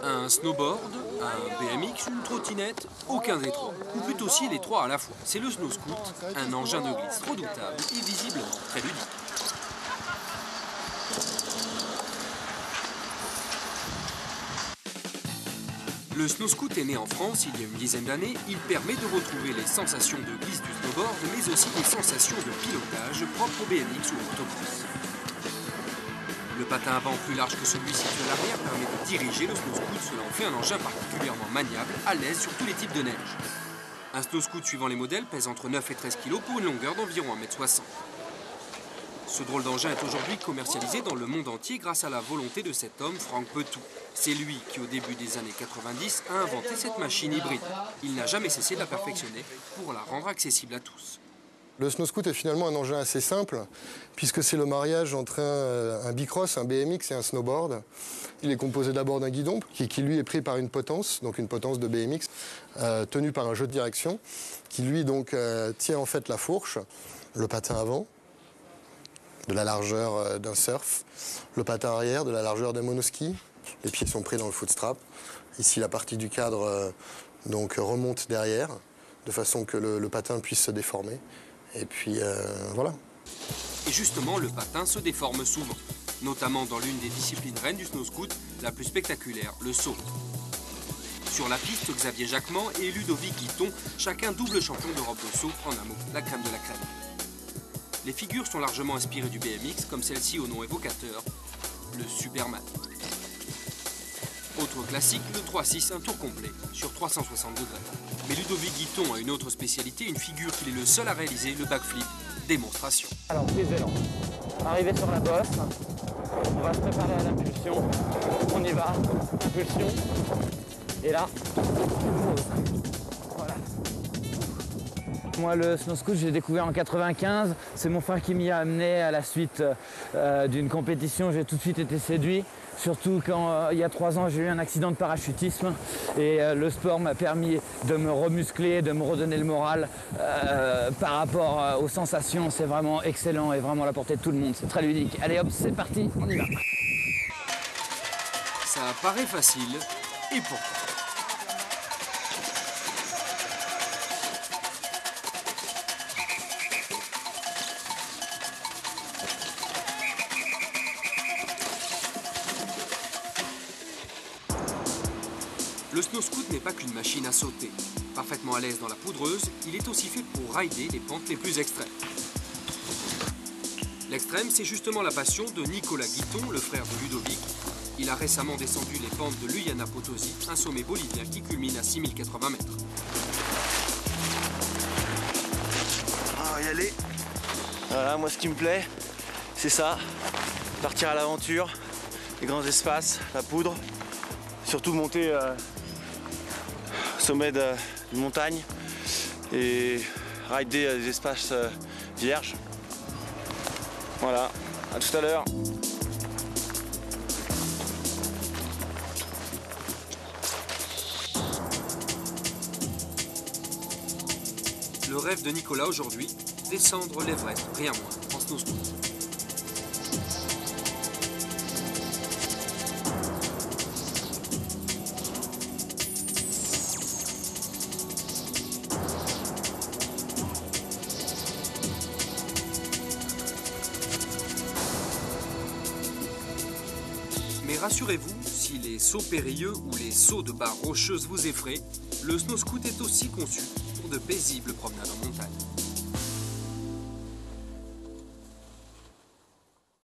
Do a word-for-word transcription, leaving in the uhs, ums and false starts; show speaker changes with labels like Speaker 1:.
Speaker 1: Un snowboard, un B M X, une trottinette, aucun des trois. Ou plutôt si les trois à la fois. C'est le snow scoot, un engin de glisse redoutable et visiblement très ludique. Le snow scoot est né en France il y a une dizaine d'années. Il permet de retrouver les sensations de glisse du snowboard, mais aussi des sensations de pilotage propres au B M X ou au motocross. Le patin avant plus large que celui situé à l'arrière permet de diriger le snow scoot. Cela en fait un engin particulièrement maniable, à l'aise sur tous les types de neige. Un snow scoot suivant les modèles pèse entre neuf et treize kilos pour une longueur d'environ un mètre soixante. Ce drôle d'engin est aujourd'hui commercialisé dans le monde entier grâce à la volonté de cet homme, Franck Petou. C'est lui qui, au début des années quatre-vingt-dix, a inventé cette machine hybride. Il n'a jamais cessé de la perfectionner pour la rendre accessible à tous.
Speaker 2: Le snow scoot est finalement un engin assez simple, puisque c'est le mariage entre un, un bicross, un B M X et un snowboard. Il est composé d'abord d'un guidon, qui, qui lui est pris par une potence, donc une potence de B M X, euh, tenue par un jeu de direction, qui lui donc euh, tient en fait la fourche, le patin avant, de la largeur euh, d'un surf, le patin arrière, de la largeur d'un monoski. Les pieds sont pris dans le footstrap. Ici, la partie du cadre euh, donc, remonte derrière, de façon que le, le patin puisse se déformer. Et puis, euh, voilà.
Speaker 1: Et justement, le patin se déforme souvent, notamment dans l'une des disciplines reines du snow scoot, la plus spectaculaire, le saut. Sur la piste, Xavier Jacquemont et Ludovic Guiton, chacun double champion d'Europe de saut, en un mot, la crème de la crème. Les figures sont largement inspirées du B M X, comme celle-ci au nom évocateur, le Superman. Autre classique, le trois six, un tour complet, sur trois cent soixante degrés. Mais Ludovic Guiton a une autre spécialité, une figure qu'il est le seul à réaliser, le backflip. Démonstration.
Speaker 3: Alors, prise d'élan. Arrivé sur la bosse, on va se préparer à l'impulsion. On y va, impulsion. Et là, voilà. Moi, le snow scoot, j'ai découvert en quatre-vingt-quinze. C'est mon frère qui m'y a amené à la suite euh, d'une compétition. J'ai tout de suite été séduit. Surtout quand, euh, il y a trois ans, j'ai eu un accident de parachutisme. Et euh, le sport m'a permis de me remuscler, de me redonner le moral. Euh, par rapport euh, aux sensations, c'est vraiment excellent et vraiment à la portée de tout le monde. C'est très ludique. Allez hop, c'est parti, on y va.
Speaker 1: Ça paraît facile, et pourtant. Le snow scoot n'est pas qu'une machine à sauter. Parfaitement à l'aise dans la poudreuse, il est aussi fait pour rider les pentes les plus extrêmes. L'extrême, c'est justement la passion de Nicolas Guiton, le frère de Ludovic. Il a récemment descendu les pentes de l'Uyana Potosi, un sommet bolivien qui culmine à six mille quatre-vingts mètres.
Speaker 4: On va y aller. Voilà, moi ce qui me plaît, c'est ça. Partir à l'aventure, les grands espaces, la poudre. Surtout monter euh, au sommet d'une montagne et rider des espaces euh, vierges. Voilà, à tout à l'heure.
Speaker 1: Le rêve de Nicolas aujourd'hui, descendre l'Everest, rien moins, en snow scoot. Mais rassurez-vous, si les sauts périlleux ou les sauts de barres rocheuses vous effraient, le snow scoot est aussi conçu pour de paisibles promenades en montagne.